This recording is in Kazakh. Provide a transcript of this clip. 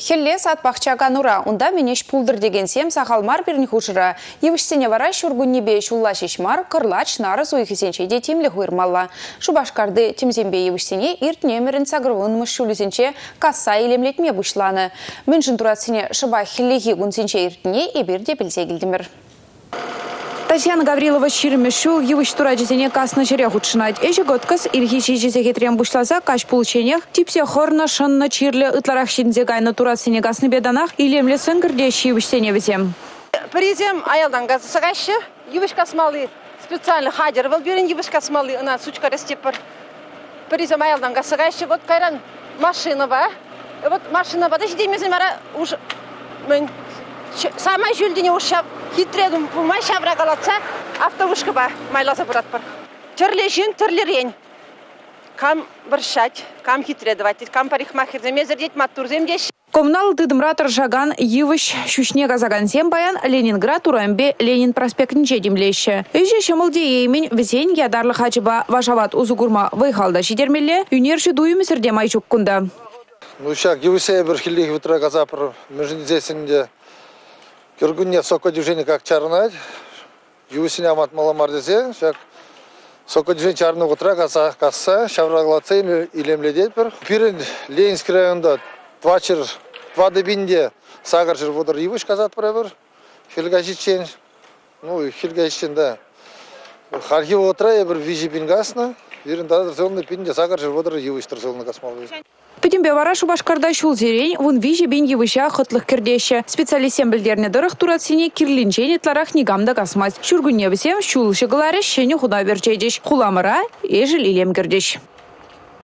Хелле сатпақча канура, онда менеш пулдыр деген сем сақалмар бірні хушыра. Евішсене вара шүргіннебе шулла шешмар, кырлач нары зойхесенчеде темлі хуйрмалла. Шубашкарды темзембе евішсене ирт немерін сағырвын мүшшулізінче касса елемлетме бұшланы. Мүншін туратсене шыба хеллеге гүнсенче иртіне еберде білзе келдімір. Татьяна Гаврилова ширмешу евыш тураджизене касна жере худшинать. Ежегодкас ирхиши жезегетрем бушлаза каш получениях типсе хорна шанна чирле ытларах шинзе гайна туратсене гасны беданах илемле сынгырдещи евышсене везем. Призем аялдан газы сagaşı евыш касмалы специально хадер был берен евыш касмалы она сучка растепар. Призем аялдан газы сagaşı вот кайран машина ба. Вот машина ба да ждемезем ара уж Самай жүлдіне ұшап, хитредім, бұмай шабыра қалатса, автобусқа ба, майласа бұрат бар. Түрлі жүн, түрлі рен. Кам бұршать, кам хитредівать, кам парикмахер, мезірдет маттур земдеш. Коммунал дыдымратыр жаган евыш шүшне газаган зем баян Ленинград урамбе Ленин проспектінче демлеші. Өже шымылде еймен візен ядарлы хачыба вашават узугурма вайхалда шидермелі, юнерші дуйымысырде майчук күнда. Ну, шак, евысе бір хилдегі вітра газапыр, мүжіндесінде Киргуне соко движение как чарнать, юсине амат маламар десе, шак соко движение чарны утра касса, шавраглаца илемледет бір. Пирен Ленинский районда два дебинде сагар жыр водыр евыш казат бір. Хилгачичен, ну хилгачичен да. Хархи утра бір вижи бингасна, пирен дадыр зелный пинде сагар жыр водыр евыш тұрзелны касмалы. Петембе вара Шубашкарда шул зерень, вон вижи бен евыша хотлых кирдеше. Специалистем білдерне дырых туратсене кирлинчен етларах негамда касмаз. Шүргүнне бісем шул шыгылары шене худа берчедеш. Хуламыра ежіл илем кирдеш.